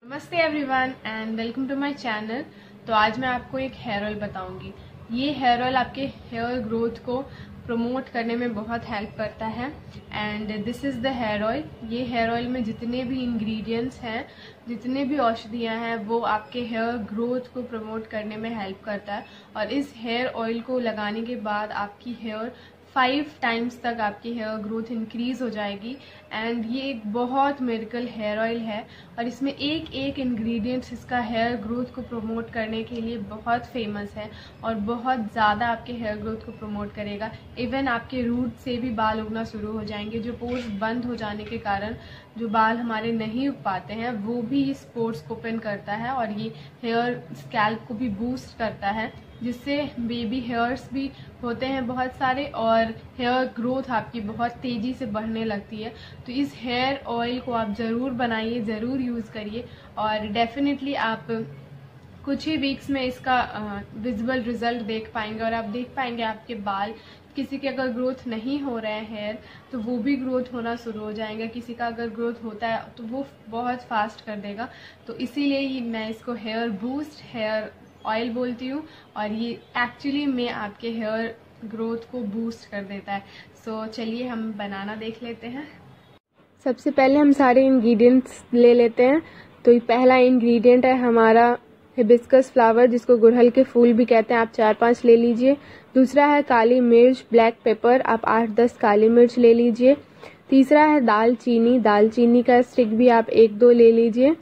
नमस्ते everyone and welcome to my channel. तो आज मैं आपको एक हेयर ऑयल बताऊंगी। ये हेयर ऑयल आपके हेयर ग्रोथ को प्रमोट करने में बहुत हेल्प करता है and this is the hair oil. ये हेयर ऑयल में जितने भी इंग्रेडिएंट्स हैं, जितने भी औषधियाँ हैं, वो आपके हेयर ग्रोथ को प्रमोट करने में हेल्प करता है। और इस हेयर ऑयल को लगाने के बाद आपकी हेयर 5 टाइम्स तक आपकी हेयर ग्रोथ इंक्रीज हो जाएगी एंड ये एक बहुत मिरेकल हेयर ऑयल है। और इसमें एक एक इंग्रेडिएंट्स इसका हेयर ग्रोथ को प्रमोट करने के लिए बहुत फेमस है और बहुत ज़्यादा आपके हेयर ग्रोथ को प्रमोट करेगा। इवन आपके रूट से भी बाल उगना शुरू हो जाएंगे। जो पोर्स बंद हो जाने के कारण जो बाल हमारे नहीं उग पाते हैं, वो भी इस पोर्स को ओपन करता है और ये हेयर स्कैल्प को भी बूस्ट करता है, जिससे बेबी हेयर्स भी होते हैं बहुत सारे और हेयर ग्रोथ आपकी बहुत तेज़ी से बढ़ने लगती है। तो इस हेयर ऑयल को आप ज़रूर बनाइए, ज़रूर यूज़ करिए और डेफिनेटली आप कुछ ही वीक्स में इसका विजिबल रिजल्ट देख पाएंगे। और आप देख पाएंगे आपके बाल, किसी के अगर ग्रोथ नहीं हो रहे हैं हेयर, तो वो भी ग्रोथ होना शुरू हो जाएगा। किसी का अगर ग्रोथ होता है तो वो बहुत फास्ट कर देगा। तो इसीलिए ही मैं इसको हेयर बूस्ट हेयर ऑयल बोलती हूँ और ये एक्चुअली में आपके हेयर ग्रोथ को बूस्ट कर देता है। सो चलिए हम बनाना देख लेते हैं। सबसे पहले हम सारे इंग्रेडिएंट्स ले लेते हैं। तो ये पहला इंग्रेडिएंट है हमारा हिबिस्कस फ्लावर, जिसको गुड़हल के फूल भी कहते हैं। आप 4-5 ले लीजिए। दूसरा है काली मिर्च, ब्लैक पेपर, आप 8-10 काली मिर्च ले लीजिए। तीसरा है दालचीनी, दालचीनी का स्टिक भी आप 1-2 ले लीजिए।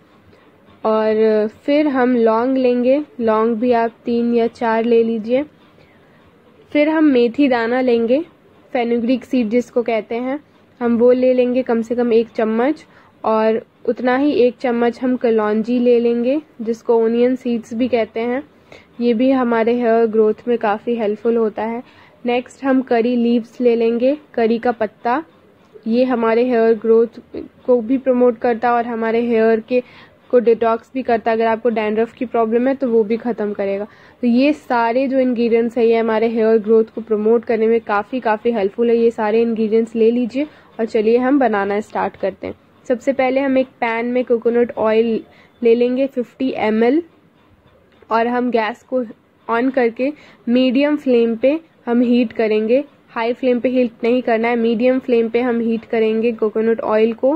और फिर हम लौंग लेंगे, लौंग भी आप 3 या 4 ले लीजिए। फिर हम मेथी दाना लेंगे, फेनुग्रीक सीड जिसको कहते हैं, हम वो ले लेंगे कम से कम 1 चम्मच। और उतना ही 1 चम्मच हम कलौंजी ले लेंगे, जिसको ओनियन सीड्स भी कहते हैं। ये भी हमारे हेयर ग्रोथ में काफ़ी हेल्पफुल होता है। नेक्स्ट हम करी लीव्स ले लेंगे, करी का पत्ता। ये हमारे हेयर ग्रोथ को भी प्रमोट करता है और हमारे हेयर के को डिटॉक्स भी करता है। अगर आपको डैंड्रफ की प्रॉब्लम है तो वो भी ख़त्म करेगा। तो ये सारे जो इंग्रेडिएंट्स है, ये हमारे हेयर ग्रोथ को प्रमोट करने में काफ़ी हेल्पफुल है। ये सारे इंग्रेडिएंट्स ले लीजिए और चलिए हम बनाना स्टार्ट करते हैं। सबसे पहले हम एक पैन में कोकोनट ऑयल ले लेंगे 50 ml और हम गैस को ऑन करके मीडियम फ्लेम पे हम हीट करेंगे। हाई फ्लेम पे हीट नहीं करना है, मीडियम फ्लेम पे हम हीट करेंगे कोकोनट ऑयल को।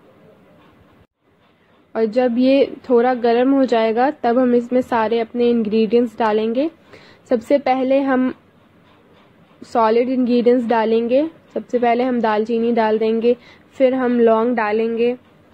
और जब ये थोड़ा गर्म हो जाएगा तब हम इसमें सारे अपने इंग्रेडिएंट्स डालेंगे। सबसे पहले हम सॉलिड इंग्रेडिएंट्स डालेंगे। सबसे पहले हम दालचीनी डाल देंगे, फिर हम लौंग डालेंगे,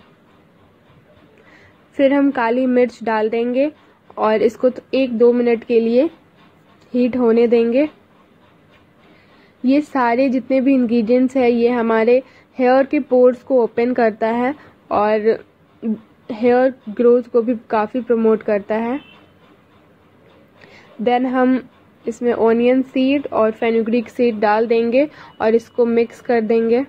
फिर हम काली मिर्च डाल देंगे और इसको 1-2 मिनट के लिए हीट होने देंगे। ये सारे जितने भी इंग्रेडिएंट्स है, ये हमारे हेयर के पोर्स को ओपन करता है और हेयर ग्रोथ को भी काफ़ी प्रमोट करता है। देन हम इसमें ओनियन सीड और फेनुग्रीक सीड डाल देंगे और इसको मिक्स कर देंगे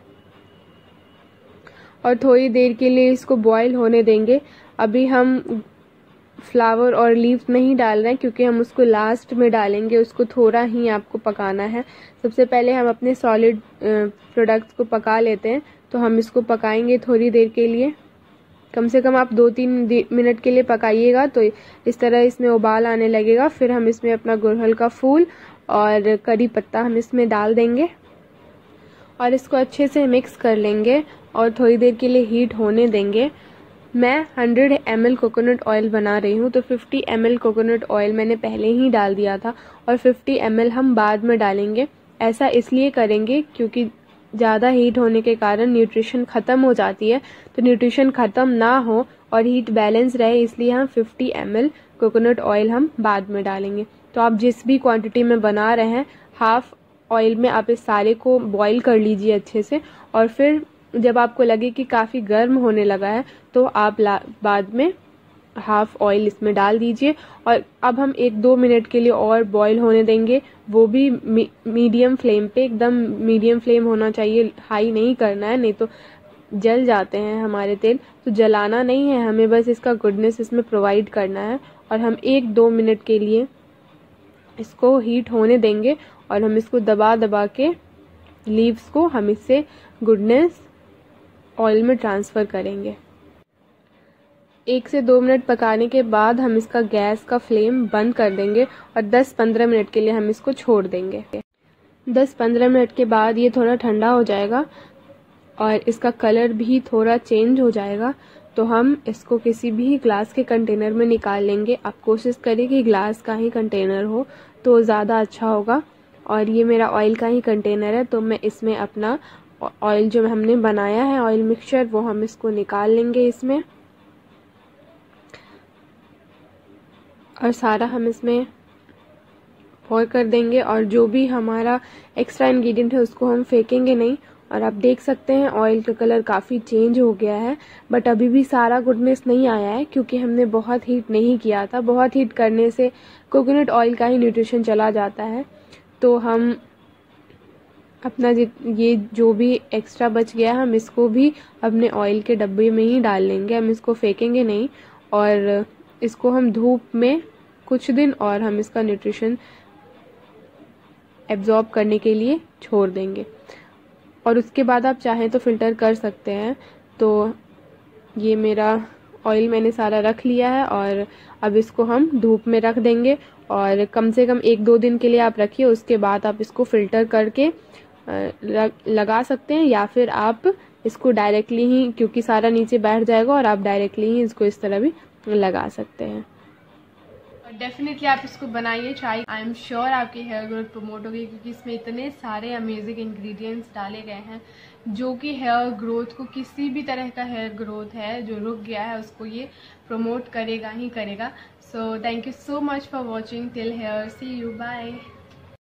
और थोड़ी देर के लिए इसको बॉईल होने देंगे। अभी हम फ्लावर और लीव्स नहीं डाल रहे हैं क्योंकि हम उसको लास्ट में डालेंगे। उसको थोड़ा ही आपको पकाना है। सबसे पहले हम अपने सॉलिड प्रोडक्ट्स को पका लेते हैं। तो हम इसको पकाएंगे थोड़ी देर के लिए, कम से कम आप 2-3 मिनट के लिए पकाइएगा। तो इस तरह इसमें उबाल आने लगेगा। फिर हम इसमें अपना गुड़हल का फूल और करी पत्ता हम इसमें डाल देंगे और इसको अच्छे से मिक्स कर लेंगे और थोड़ी देर के लिए हीट होने देंगे। मैं 100 ml कोकोनट ऑयल बना रही हूँ, तो 50 ml कोकोनट ऑयल मैंने पहले ही डाल दिया था और 50 ml हम बाद में डालेंगे। ऐसा इसलिए करेंगे क्योंकि ज़्यादा हीट होने के कारण न्यूट्रिशन ख़त्म हो जाती है। तो न्यूट्रिशन ख़त्म ना हो और हीट बैलेंस रहे, इसलिए हम 50 ml कोकोनट ऑयल हम बाद में डालेंगे। तो आप जिस भी क्वांटिटी में बना रहे हैं, हाफ ऑयल में आप इस सारे को बॉईल कर लीजिए अच्छे से। और फिर जब आपको लगे कि काफ़ी गर्म होने लगा है तो आप बाद में हाफ ऑयल इसमें डाल दीजिए। और अब हम 1-2 मिनट के लिए और बॉईल होने देंगे, वो भी मीडियम फ्लेम पे। एकदम मीडियम फ्लेम होना चाहिए, हाई नहीं करना है, नहीं तो जल जाते हैं हमारे तेल। तो जलाना नहीं है हमें, बस इसका गुडनेस इसमें प्रोवाइड करना है। और हम 1-2 मिनट के लिए इसको हीट होने देंगे और हम इसको दबा दबा के लीव्स को हम इससे गुडनेस ऑयल में ट्रांसफ़र करेंगे। 1 से 2 मिनट पकाने के बाद हम इसका गैस का फ्लेम बंद कर देंगे और 10-15 मिनट के लिए हम इसको छोड़ देंगे। 10-15 मिनट के बाद ये थोड़ा ठंडा हो जाएगा और इसका कलर भी थोड़ा चेंज हो जाएगा, तो हम इसको किसी भी ग्लास के कंटेनर में निकाल लेंगे। आप कोशिश करें कि ग्लास का ही कंटेनर हो तो ज़्यादा अच्छा होगा। और ये मेरा ऑयल का ही कंटेनर है, तो मैं इसमें अपना ऑयल जो हमने बनाया है ऑयल मिक्सचर वो हम इसको निकाल लेंगे इसमें, और सारा हम इसमें pour कर देंगे। और जो भी हमारा एक्स्ट्रा इंग्रेडिएंट है उसको हम फेंकेंगे नहीं। और आप देख सकते हैं ऑयल का कलर काफ़ी चेंज हो गया है, बट अभी भी सारा गुडनेस नहीं आया है क्योंकि हमने बहुत हीट नहीं किया था। बहुत हीट करने से कोकोनट ऑयल का ही न्यूट्रिशन चला जाता है। तो हम अपना ये जो भी एक्स्ट्रा बच गया हम इसको भी अपने ऑयल के डब्बे में ही डाल लेंगे, हम इसको फेंकेंगे नहीं। और इसको हम धूप में कुछ दिन और हम इसका न्यूट्रिशन एब्जॉर्ब करने के लिए छोड़ देंगे, और उसके बाद आप चाहें तो फिल्टर कर सकते हैं। तो ये मेरा ऑयल मैंने सारा रख लिया है और अब इसको हम धूप में रख देंगे, और कम से कम 1-2 दिन के लिए आप रखिए। उसके बाद आप इसको फिल्टर करके लगा सकते हैं, या फिर आप इसको डायरेक्टली ही, क्योंकि सारा नीचे बैठ जाएगा, और आप डायरेक्टली ही इसको इस तरह भी लगा सकते हैं। डेफिनेटली आप इसको बनाइए, ट्राई। आई एम श्योर आपकी हेयर ग्रोथ प्रमोट होगी, क्योंकि इसमें इतने सारे अमेजिंग इंग्रेडिएंट्स डाले गए हैं जो कि हेयर ग्रोथ को, किसी भी तरह का हेयर ग्रोथ है जो रुक गया है उसको ये प्रमोट करेगा ही करेगा। So thank you so much for watching till here. See you, bye.